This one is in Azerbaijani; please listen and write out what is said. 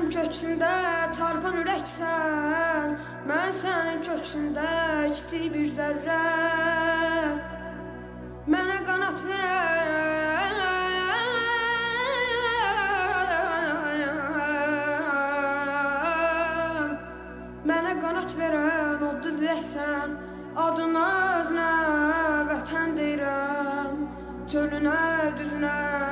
köksümdə çarpan ürəksən, mən sənin köksündə kiçik bir zərrə. Mənə qanat verən, mənə qanat verən odlu diləksən. Adına özünə vətən deyirəm, çölünə, düzünə